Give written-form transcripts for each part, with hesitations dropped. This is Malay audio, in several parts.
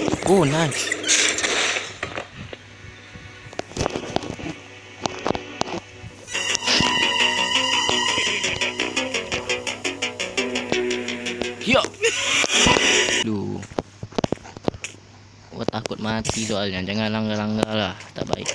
Oh, nice. Yo. Duh. Gua takut mati soalnya. Jangan langgar-langgar lah, tak baik.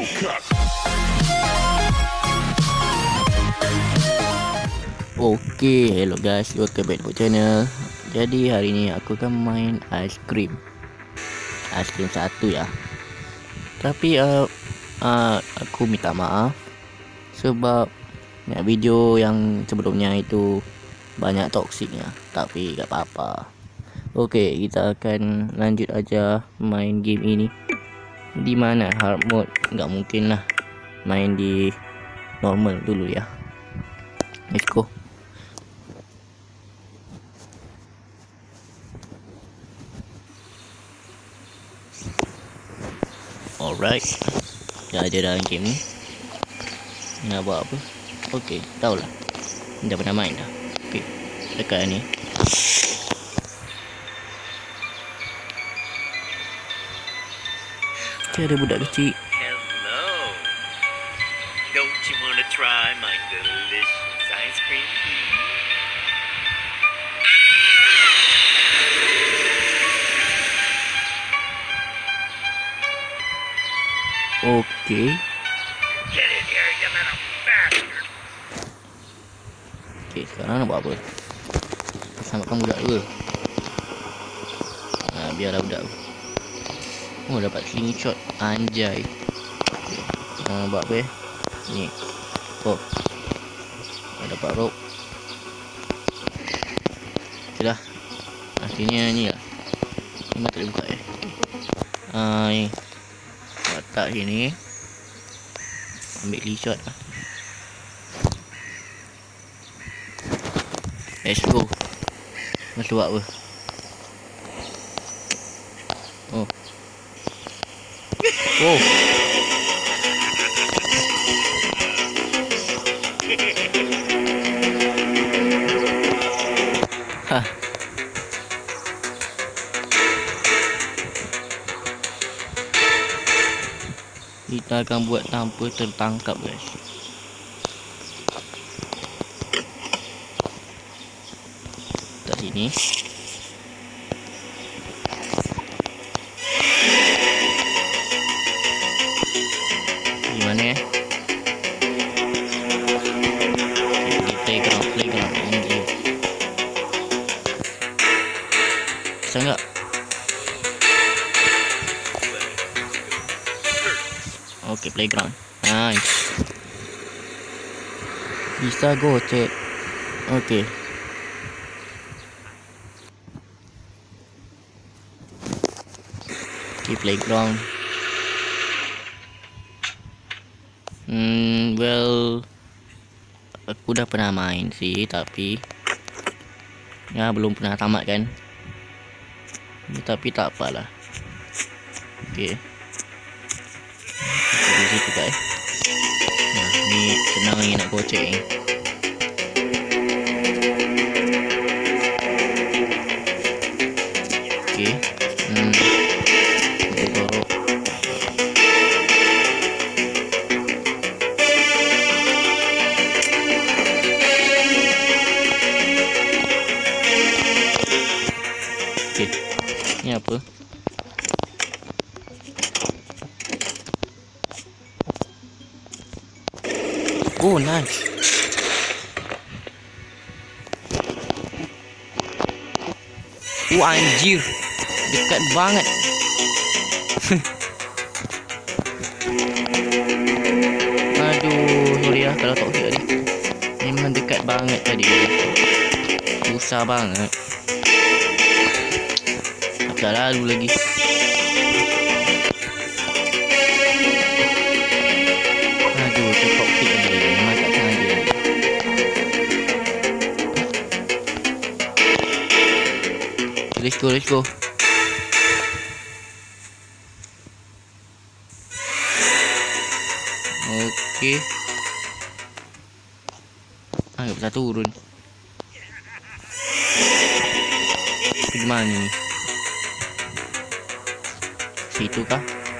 Oke, hello guys, welcome back to channel. Jadi hari ini aku akan main ice cream satu ya. Tapi aku minta maaf sebab ya, video yang sebelumnya itu banyak toksiknya. Tapi gak apa-apa. Oke, kita akan lanjut aja main game ini. Di mana hard mode? Nggak mungkin lah main di normal dulu ya. Let's go. Alright, dah ada dalam game ni. Nak buat apa? Okey, tahulah. Dah pernah main dah. Okey, dekat ni. Ada budak kecil. Hello. Don't you want to try my delicious ice cream? Okey. Get in here, you little bastard. Okey, sekarang nak buat apa? Selamatkan budak tu ke? Biarlah budak tu. Oh, dapat slingshot. Anjay. Okay. Buat apa ni? Oh, dapat rope. Okay dah. Akhirnya ni lah. Memang tak boleh buka ni. Letak sini. Ambil slingshot lah. Let's go. Masuk buat apa? Oh. Oh. Hah. Kita akan buat tanpa tertangkap, guys. Kat sini. Gimana ya? Di playground anjir. Bisa enggak? Oke, playground. Nice. Bisa gocek. Oke. Oke, playground. Well, aku dah pernah main sih, tapi ya belum pernah tamat kan. Tapi tak apalah. Okey. Di situ guys. Nah, ni senang lagi nak gocek ni. Okey. Ni apa? Oh, nice. Anjir. Dekat banget. Aduh, sorry lah kalau toxic tadi. Memang dekat banget tadi. Susah banget. Tak lalu lagi. Aduh, tertoxic tadi. Memang tak sengaja. Let's go. Okey. Agak bisa turun. Pergi mana ni? situ kah?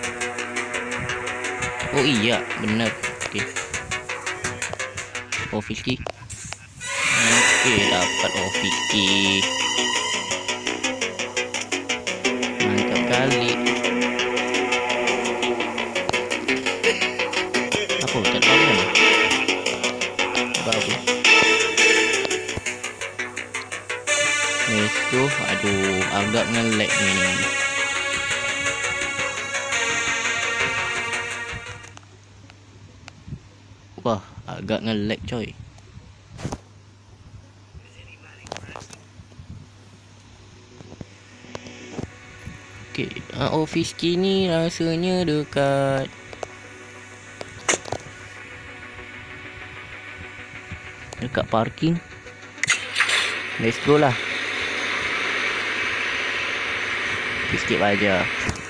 Oh iya, benar. Oke. Office key. Oke, dapat office key. Mantap kali. Apa tak tahu kan? Bagus. Let's go. Aduh, agak nge-lag ni. Wah, agak nge-lag coy. Okay, office key ni rasanya dekat parking. Let's go lah. Skip aja.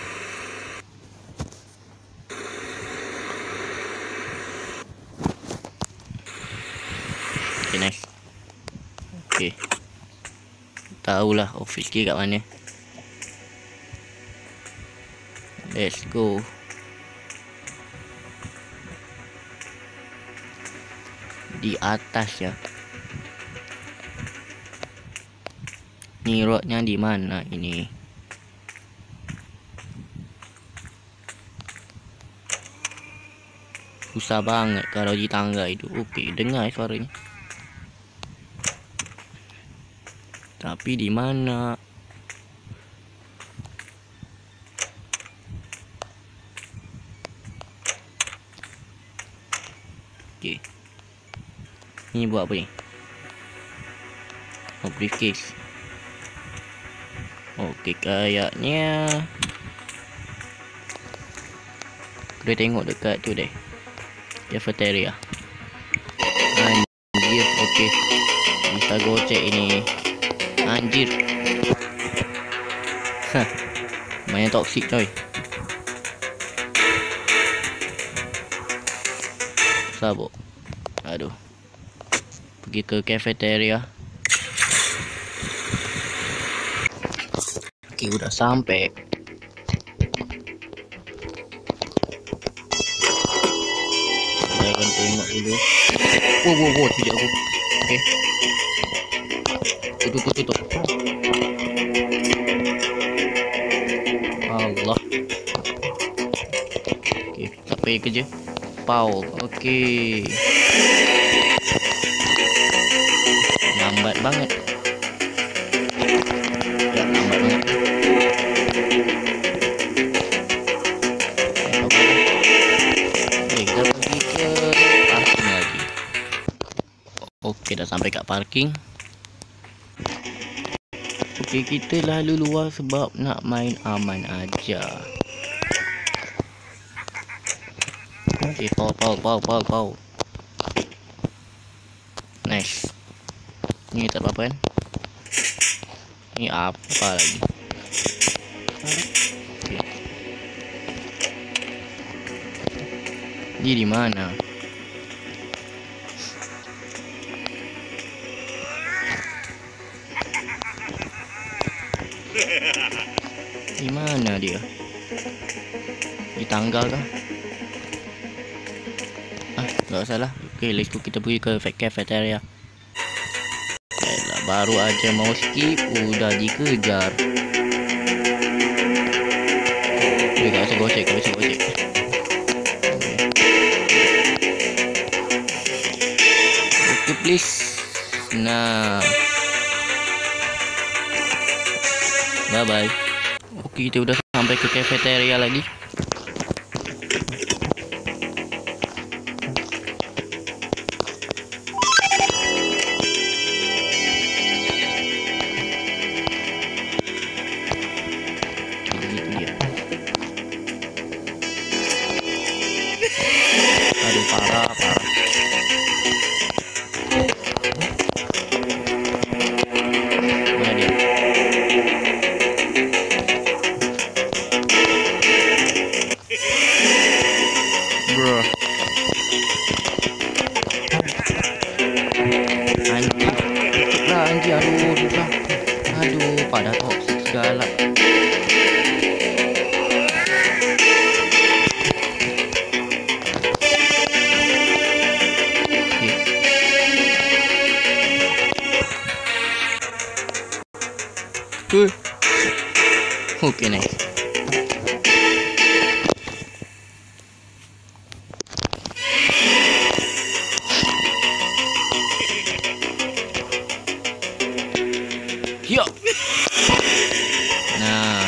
Okay, next. Okay, tahulah office key kat mana. Let's go. Di atas ya. Ni roadnya di mana ini? Susah banget kalau di tangga itu. Okey, dengar suaranya. Tapi di mana? Okey. Ni buat apa ni? Oh, briefcase. Okey, kayaknya kita tengok dekat tu deh. Cafeteria. Anjir, okey. Bisa gocek ini. Anjir. Hah. Main toksik coy. Sabuk. Aduh. Pergi ke cafeteria. Okey, udah sampai. Jangan tengok dulu. Wow, tujuh aku. Okey. Tutup. Allah. Okey, siapa yang kerja? Paul. Okey. Lambat banget. Ya, lambat banget. Okey, kita pergi ke parking lagi. Okey, dah sampai kat parking. Okey, kita lalu luar sebab nak main aman aja. Okey, Paul. Nice. Ni tak apa-apa kan? Ni apa lagi? Okay. Ni di mana? Di mana dia? Di tangga kah? Tak salah. Okay, let's go, kita pergi ke cafeteria. Baru aja mau skip, udah dikejar. Okay, gak usah gocek. Okay, please. Nah, bye bye. Oke, kita udah sampai ke cafeteria lagi. Aduh, parah. Mana dia? Bro. Anjir, aduh, susah. Aduh, pada toksik segala. Okay, nice. Yo. Nah.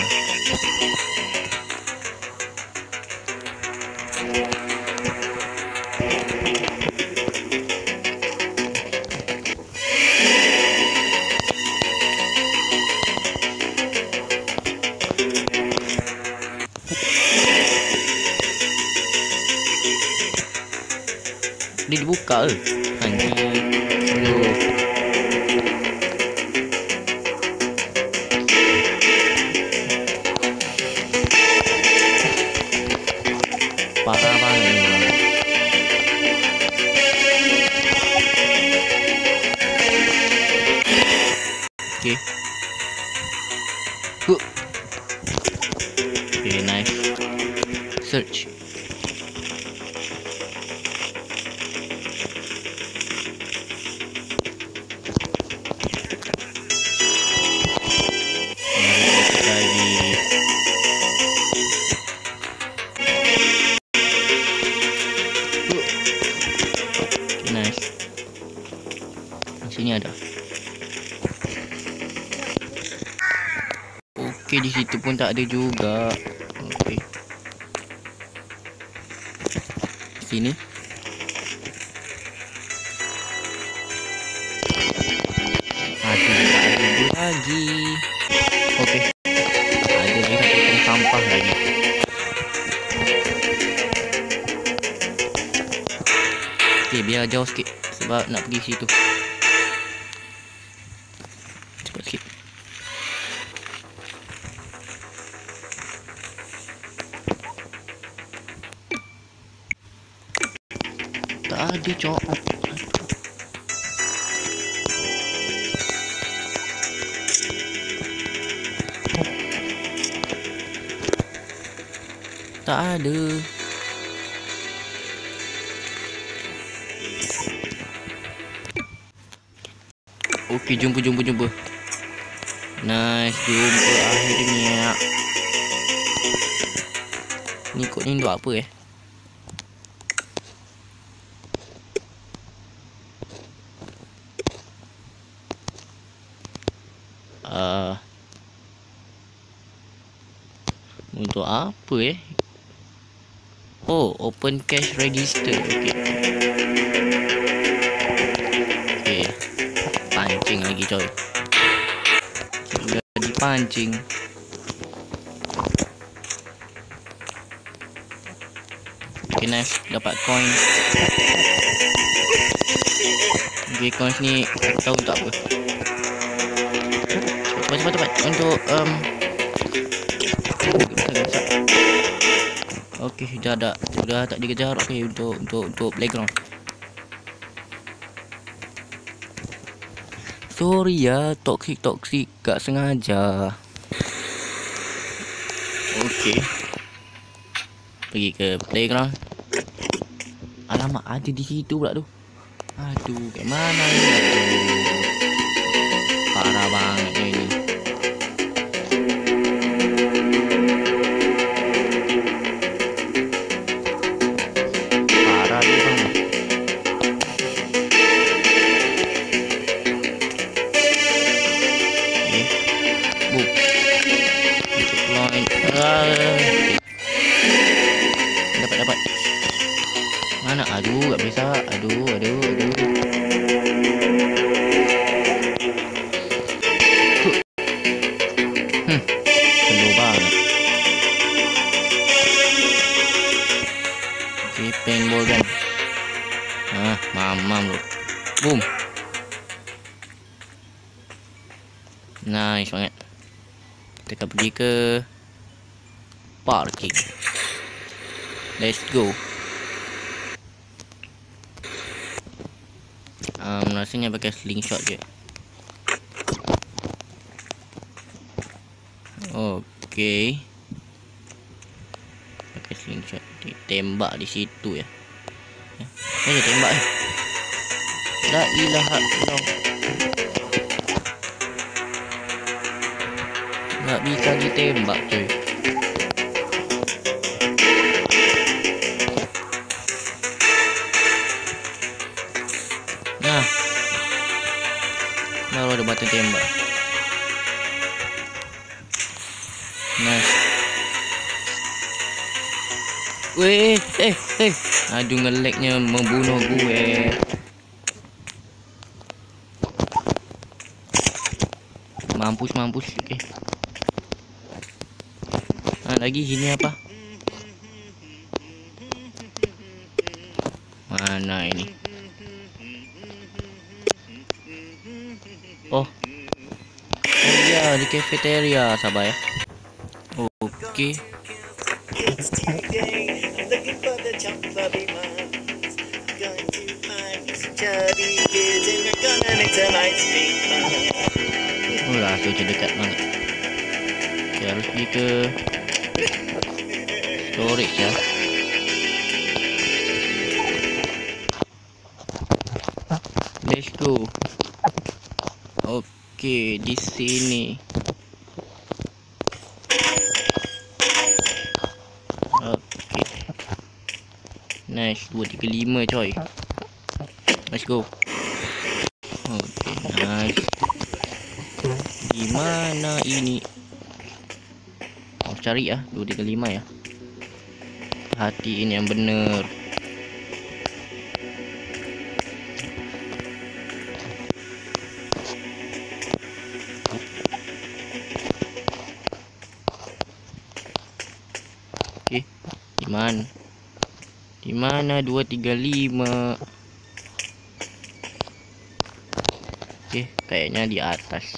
Dia dibuka ke? Anjing. Aduh. Parah banget ni orang. Okay. Okay, nice. Search. Sini ada. Okey, di situ pun tak ada juga. Okey. Sini. Aduh, tak ada lagi. Okey. Ada lagi satu tong sampah lagi. Okey, biar jauh sikit sebab nak pergi situ. Sikit. Tak ada, cok. Tak ada. Okey, jumpa. Nice, jumpa akhirnya. Ni kod ni untuk apa untuk apa Oh, open cash register. Okey. Pancing lagi, coy. Sudah dipancing. Okay, nice. Dapat coin. Okay, coins ni aku tahu untuk apa. Cepat. Untuk okey, sudah tak dikejar. Okey, untuk playground. Sorry ya, toxic gak sengaja. Okey. Pergi ke playground. Alamak, ada di situ pula tu. Aduh, kat mana ni? Aduh. Parah banget ni. Parah ni bang. Boom. Dapat. Mana? Aduh, tak bisa. Aduh. Slow banget. Okay, paintball kan. Mamam bro. Boom. Nice banget. Kita akan pergi ke parking. Let's go. Rasanya pakai slingshot je. Okay. Pakai slingshot. Tembak di situ ya. Mana tembak ya? La ilaha illallah. Nggak bisa ditembak cuy. Nah, baru ada batu tembak. Nice. Weh, aduh, ngeleknya membunuh gue. Mampus. Lagi sini apa? Mana ini? Oh ya, di cafeteria, sabar ya. Oke. Lah, tu dekat banget. Kita harus pergi ke storage ya. Let's go. Oke, di sini. Oke. Nice, 235 coy. Let's go. Oke, nice. Di mana ini? Cari ya, 235 ya. Hatiin yang bener. Oke, di mana 235? Oke, kayaknya di atas.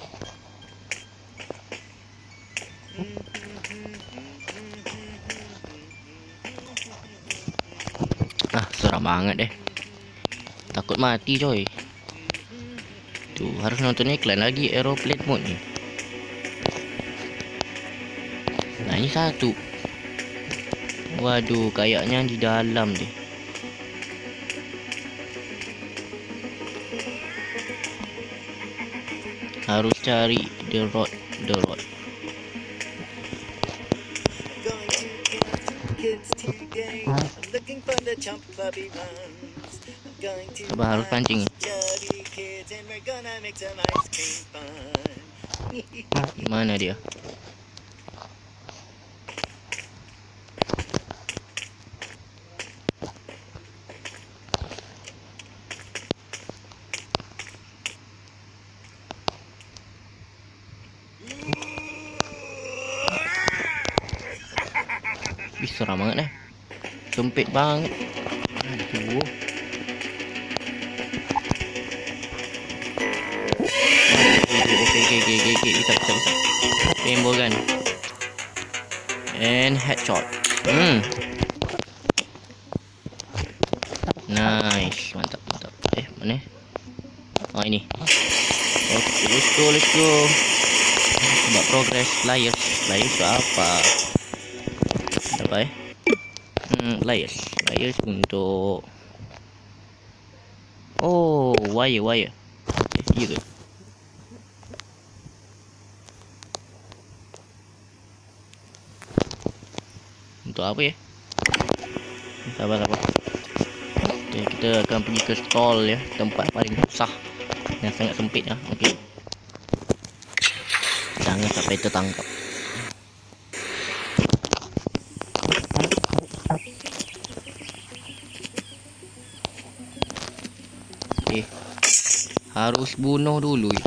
Seram banget deh. Takut mati coy. Tuh, harus nonton iklan lagi aeroplane mode nih. Nah, ini satu. Waduh, kayaknya di dalam deh. Harus cari the road. Coba harus pancing. Mana dia? Ih, seram banget deh. Sempit banget. Aduh. Oke, bisa. Paintball gun. And headshot. Nice, mantap. Mana? Oh, ini. Oke, let's go. Coba progress layers itu apa? Apa ya? Layers untuk wire. Iya ke? Untuk apa ya? Sabar. Oke, kita akan pergi ke stall ya, tempat paling susah yang sangat sempit ya. Oke. Jangan sampai tertangkap. Harus bunuh dulu itu.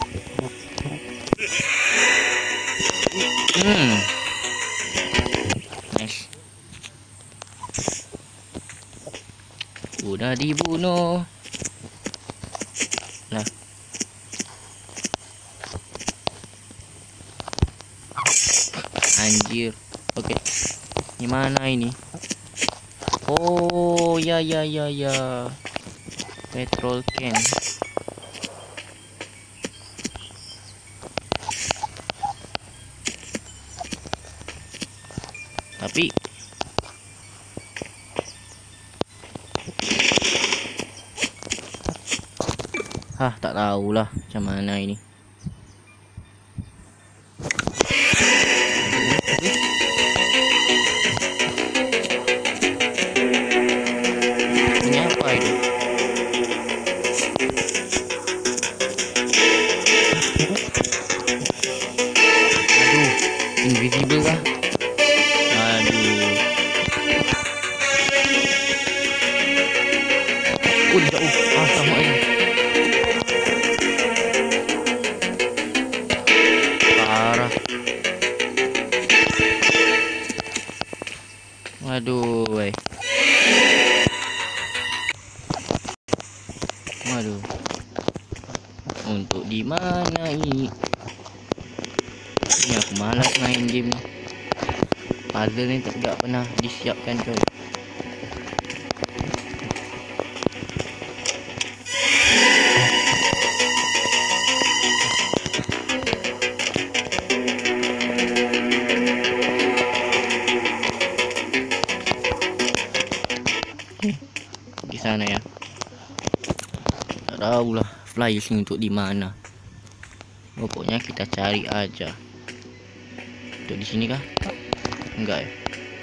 Nice. Udah dibunuh. Nah. Anjir. Oke. Gimana ini? Oh, ya. Petrol can. Tapi tak tahulah macam mana ini. Jauh. Sama aja. Parah. Waduh, weh. Waduh. Untuk di mana ini? Ini aku malas main game ni. Puzzle ni tak pernah disiapkan, coy. Di sana ya. Tak tahulah flyers ni untuk di mana. Pokoknya kita cari aja. Untuk di sini kah? Enggak ya.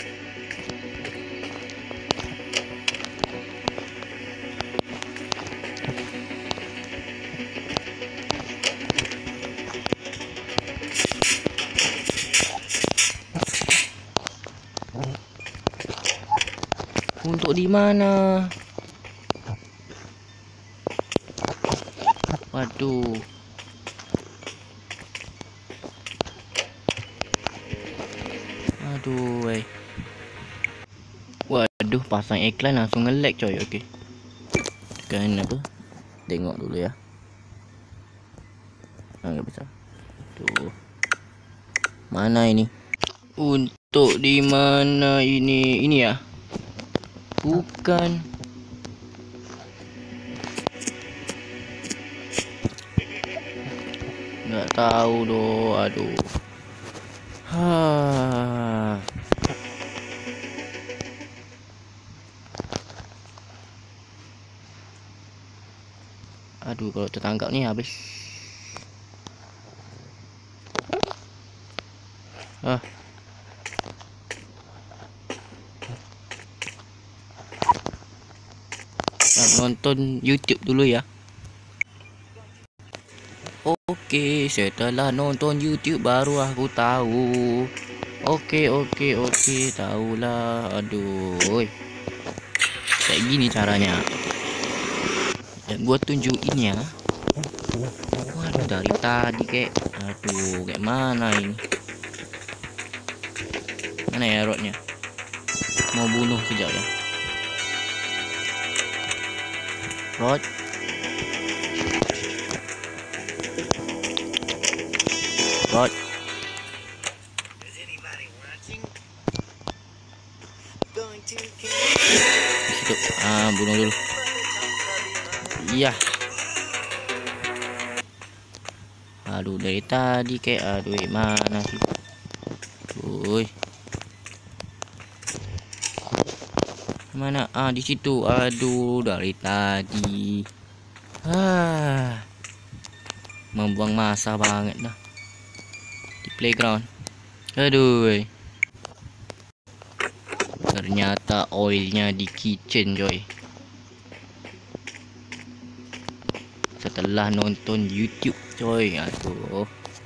Untuk di mana? Waduh. Aduh, weh. Waduh, pasang iklan langsung nge-lag, coy. Okey. Tekan apa? Tengok dulu ya. Enggak bisa. Tuh. Mana ini? Untuk di mana ini? Ini ya? Bukan. Nggak tahu doh. Aduh. Aduh, kalau tertangkap ni habis. Nonton YouTube dulu ya. Oke, setelah nonton YouTube baru aku tahu. Oke, tahulah. Aduh. Kayak gini caranya. Dan gua tunjukin ya. Waduh, dari tadi kayak. Aduh, kayak mana ini? Mana ya rodnya? Mau bunuh sekejap ya. Rod. Rod. Bunuh dulu. Iya. Aduh, dari tadi kayak aduh, mana sih? Woi. Mana? Di situ. Aduh, dari tadi. Membuang masa banget dah. Di playground. Aduh. Ternyata oilnya di kitchen, coy. Setelah nonton YouTube, coy. Aduh.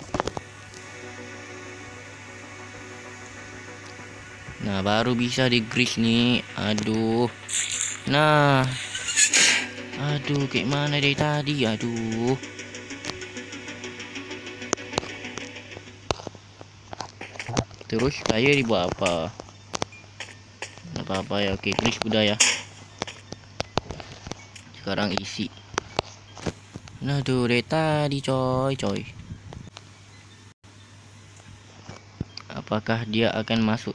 Nah, baru bisa di grease nih. Aduh. Nah. Aduh, kayak mana dari tadi? Aduh. Terus saya dibuat apa? Apa-apa ya. Oke, grease udah ya. Sekarang isi. Nah, tuh dari tadi, coy. Apakah dia akan masuk?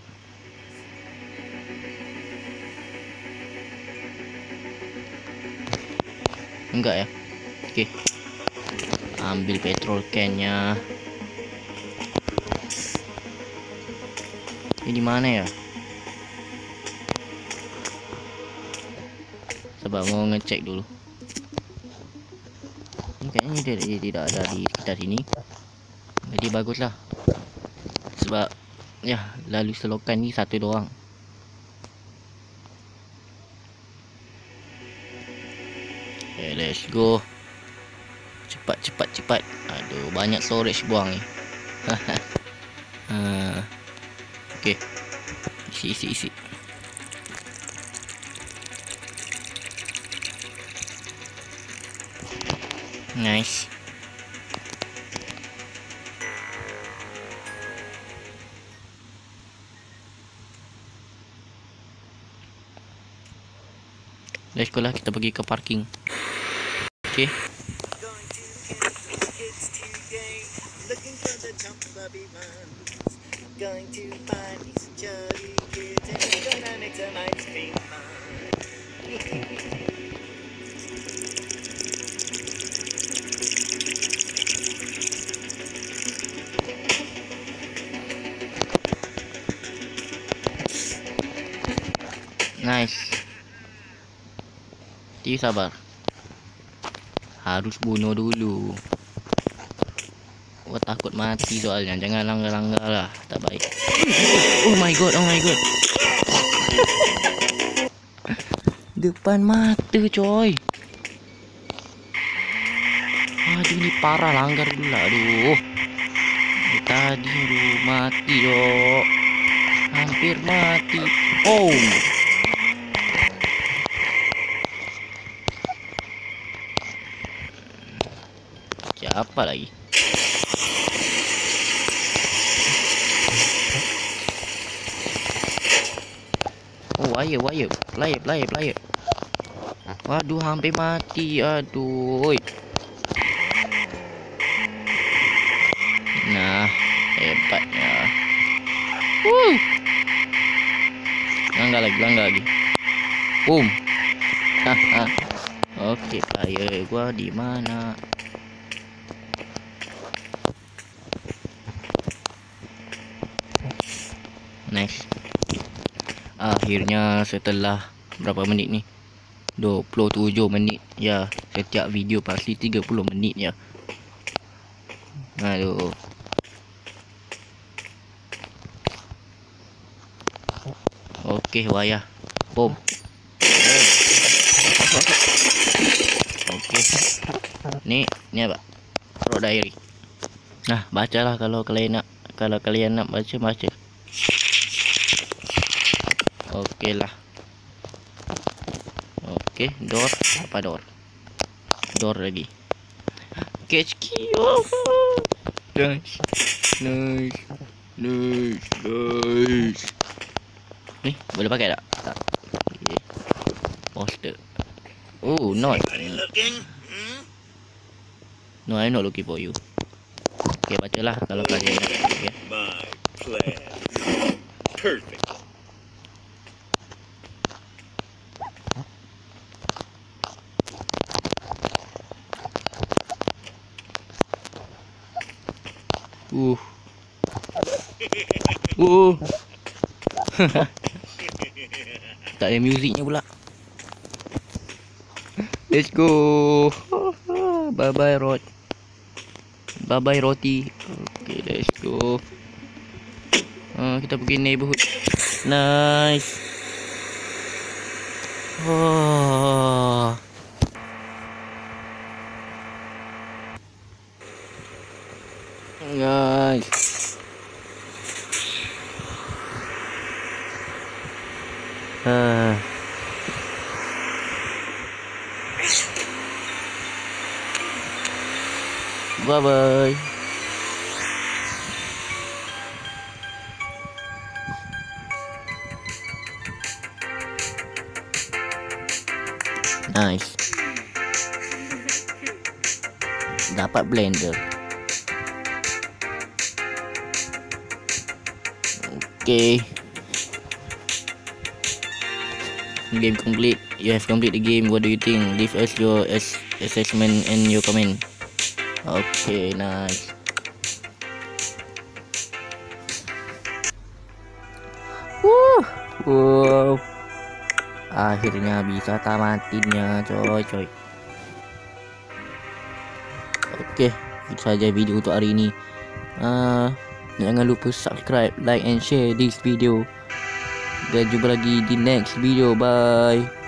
Enggak ya. Oke. Ambil petrol can-nya. Ini mana ya? Sebab mau ngecek dulu. Ini kayaknya dia tidak ada di sekitar sini. Jadi baguslah. Sebab ya, lalu selokan ni satu doang. Okay, let's go. Cepat. Aduh, banyak storage buang ni. Okey. Di Isi. Nice. Let's go lah, kita pergi ke parking. Okay. Looking for the jump Bobby runs. Going to find me some chubby kids and we're gonna make some ice cream fun. Nice. Tiu sabar. Harus bunuh dulu. Gua takut mati soalnya. Jangan langgar-langgar lah. Tak baik. Oh my god. Depan mata coy. Aduh, ni parah, langgar pula. Aduh. Tadi aduh mati dok. Hampir mati. Oh. Siapa lagi? Oh, wire. Player. Waduh, hampir mati. Aduh. Nah, hebatnya. Langgar lagi. Boom. Oke, player gua di mana? Nice. Akhirnya setelah berapa menit ni? 27 menit. Ya, setiap video pasti 30 menit ya. Aduh. Okey, wayah. Boom. Okey. Ni apa? Road diary. Nah, bacalah kalau kalian nak baca. Okey lah. Okey, door. Apa door? Door lagi. Catch key. Nice. Ni boleh pakai tak? Tak. Okay. Poster. Oh, not. Looking? No, I'm not looking for you. Okay, bacalah kalau kalian nak. Okay. My plan. Perfect. Tak ada muziknya pula. Let's go. Bye Rod. Bye roti. Okay, let's go. Kita pergi neighborhood. Nice. Nice. Bye. Nice. Dapat blender. Okay. Game complete. You have completed the game. What do you think? Leave us your assessment and your comment. Okay, nice. Wow. Akhirnya bisa tamatinnya, coy. Oke, itu saja video untuk hari ini. Jangan lupa subscribe, like and share this video. Dan jumpa lagi di next video. Bye.